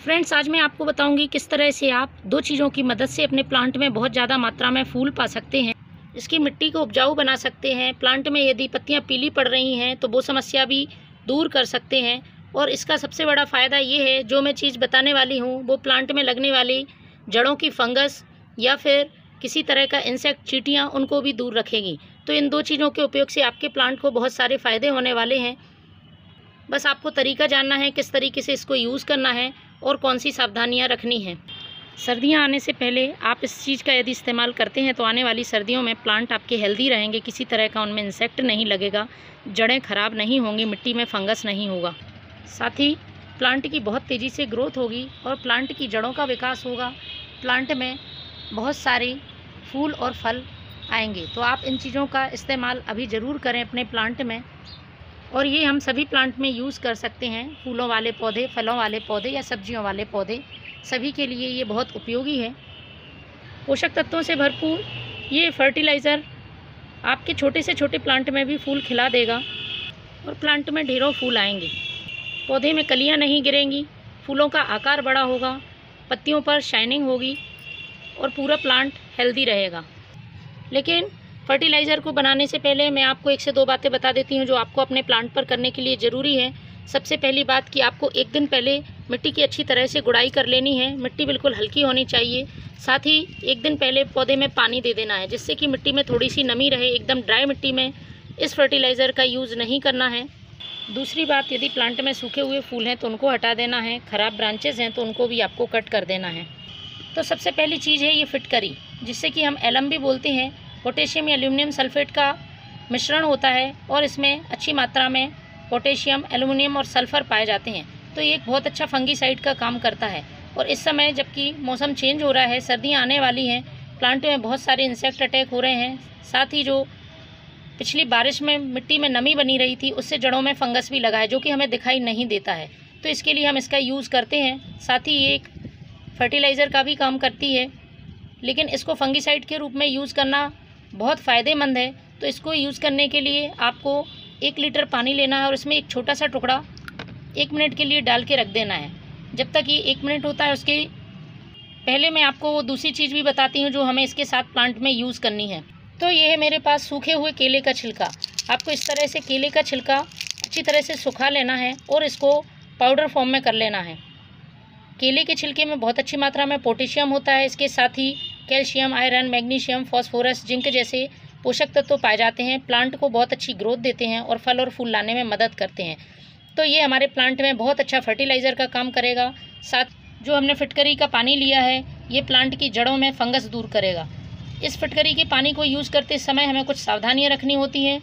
Friends, आज मैं आपको बताऊंगी किस तरह से आप दो चीज़ों की मदद से अपने प्लांट में बहुत ज़्यादा मात्रा में फूल पा सकते हैं। इसकी मिट्टी को उपजाऊ बना सकते हैं। प्लांट में यदि पत्तियां पीली पड़ रही हैं तो वो समस्या भी दूर कर सकते हैं। और इसका सबसे बड़ा फ़ायदा ये है, जो मैं चीज़ बताने वाली हूँ वो प्लांट में लगने वाली जड़ों की फंगस या फिर किसी तरह का इंसेक्ट, चींटियाँ, उनको भी दूर रखेगी। तो इन दो चीज़ों के उपयोग से आपके प्लांट को बहुत सारे फ़ायदे होने वाले हैं। बस आपको तरीका जानना है, किस तरीके से इसको यूज़ करना है और कौन सी सावधानियां रखनी हैं। सर्दियां आने से पहले आप इस चीज़ का यदि इस्तेमाल करते हैं तो आने वाली सर्दियों में प्लांट आपके हेल्दी रहेंगे, किसी तरह का उनमें इंसेक्ट नहीं लगेगा, जड़ें खराब नहीं होंगी, मिट्टी में फंगस नहीं होगा। साथ ही प्लांट की बहुत तेज़ी से ग्रोथ होगी और प्लांट की जड़ों का विकास होगा। प्लांट में बहुत सारे फूल और फल आएंगे। तो आप इन चीज़ों का इस्तेमाल अभी ज़रूर करें अपने प्लांट में। और ये हम सभी प्लांट में यूज़ कर सकते हैं। फूलों वाले पौधे, फलों वाले पौधे या सब्जियों वाले पौधे, सभी के लिए ये बहुत उपयोगी है। पोषक तत्वों से भरपूर ये फर्टिलाइज़र आपके छोटे से छोटे प्लांट में भी फूल खिला देगा और प्लांट में ढेरों फूल आएंगे। पौधे में कलियां नहीं गिरेंगी, फूलों का आकार बड़ा होगा, पत्तियों पर शाइनिंग होगी और पूरा प्लांट हेल्दी रहेगा। लेकिन फर्टिलाइज़र को बनाने से पहले मैं आपको 1 से 2 बातें बता देती हूँ जो आपको अपने प्लांट पर करने के लिए ज़रूरी है। सबसे पहली बात कि आपको 1 दिन पहले मिट्टी की अच्छी तरह से गुड़ाई कर लेनी है। मिट्टी बिल्कुल हल्की होनी चाहिए। साथ ही 1 दिन पहले पौधे में पानी दे देना है, जिससे कि मिट्टी में थोड़ी सी नमी रहे। एकदम ड्राई मिट्टी में इस फर्टिलाइज़र का यूज़ नहीं करना है। दूसरी बात, यदि प्लांट में सूखे हुए फूल हैं तो उनको हटा देना है। ख़राब ब्रांचेज़ हैं तो उनको भी आपको कट कर देना है। तो सबसे पहली चीज़ है ये फिटकरी, जिससे कि हम एलम भी बोलते हैं। पोटेशियम या एल्यूमिनियम सल्फेट का मिश्रण होता है और इसमें अच्छी मात्रा में पोटेशियम, एल्यूमिनियम और सल्फ़र पाए जाते हैं। तो ये एक बहुत अच्छा फंगीसाइड का काम करता है। और इस समय जबकि मौसम चेंज हो रहा है, सर्दियां आने वाली हैं, प्लांट में बहुत सारे इंसेक्ट अटैक हो रहे हैं। साथ ही जो पिछली बारिश में मिट्टी में नमी बनी रही थी, उससे जड़ों में फंगस भी लगा है, जो कि हमें दिखाई नहीं देता है। तो इसके लिए हम इसका यूज़ करते हैं। साथ ही ये एक फर्टिलाइज़र का भी काम करती है, लेकिन इसको फंगीसाइड के रूप में यूज़ करना बहुत फ़ायदेमंद है। तो इसको यूज़ करने के लिए आपको 1 लीटर पानी लेना है और इसमें एक छोटा सा टुकड़ा 1 मिनट के लिए डाल के रख देना है। जब तक ये 1 मिनट होता है, उसके पहले मैं आपको वो दूसरी चीज़ भी बताती हूँ जो हमें इसके साथ प्लांट में यूज़ करनी है। तो ये है मेरे पास सूखे हुए केले का छिलका। आपको इस तरह से केले का छिलका अच्छी तरह से सुखा लेना है और इसको पाउडर फॉर्म में कर लेना है। केले के छिलके में बहुत अच्छी मात्रा में पोटेशियम होता है। इसके साथ ही calcium, iron, magnesium, phosphorus, zinc जैसे पोषक तत्व पाए जाते हैं। प्लांट को बहुत अच्छी ग्रोथ देते हैं और फल और फूल लाने में मदद करते हैं। तो ये हमारे प्लांट में बहुत अच्छा फर्टिलाइज़र का काम करेगा। साथ जो हमने फिटकरी का पानी लिया है, ये प्लांट की जड़ों में फंगस दूर करेगा। इस फिटकरी के पानी को यूज़ करते समय हमें कुछ सावधानियाँ रखनी होती हैं,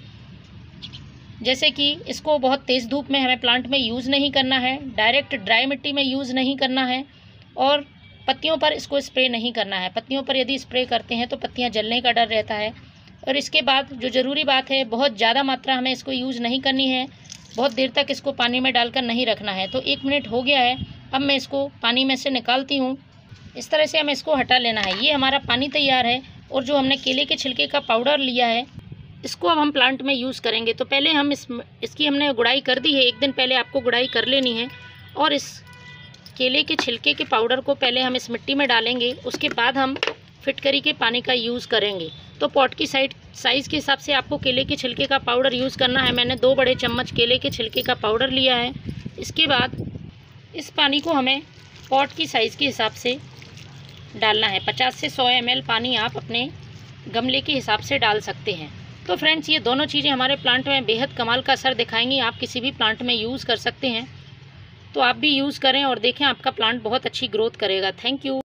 जैसे कि इसको बहुत तेज़ धूप में हमें प्लांट में यूज़ नहीं करना है, डायरेक्ट ड्राई मिट्टी में यूज़ नहीं करना है और पत्तियों पर इसको स्प्रे नहीं करना है। पत्तियों पर यदि स्प्रे करते हैं तो पत्तियां जलने का डर रहता है। और इसके बाद जो ज़रूरी बात है, बहुत ज़्यादा मात्रा हमें इसको यूज़ नहीं करनी है, बहुत देर तक इसको पानी में डालकर नहीं रखना है। तो 1 मिनट हो गया है, अब मैं इसको पानी में से निकालती हूँ। इस तरह से हमें इसको हटा लेना है। ये हमारा पानी तैयार है और जो हमने केले के छिलके का पाउडर लिया है, इसको अब हम प्लांट में यूज़ करेंगे। तो पहले हम इसकी हमने गुड़ाई कर दी है। 1 दिन पहले आपको गुड़ाई कर लेनी है और इस केले के छिलके के पाउडर को पहले हम इस मिट्टी में डालेंगे। उसके बाद हम फिटकरी के पानी का यूज़ करेंगे। तो पॉट की साइज़ के हिसाब से आपको केले के छिलके का पाउडर यूज़ करना है। मैंने 2 बड़े चम्मच केले के छिलके का पाउडर लिया है। इसके बाद इस पानी को हमें पॉट की साइज़ के हिसाब से डालना है। 50 से 100 ml पानी आप अपने गमले के हिसाब से डाल सकते हैं। तो फ्रेंड्स, ये दोनों चीज़ें हमारे प्लांट में बेहद कमाल का असर दिखाएंगी। आप किसी भी प्लांट में यूज़ कर सकते हैं। तो आप भी यूज़ करें और देखें, आपका प्लांट बहुत अच्छी ग्रोथ करेगा। Thank you.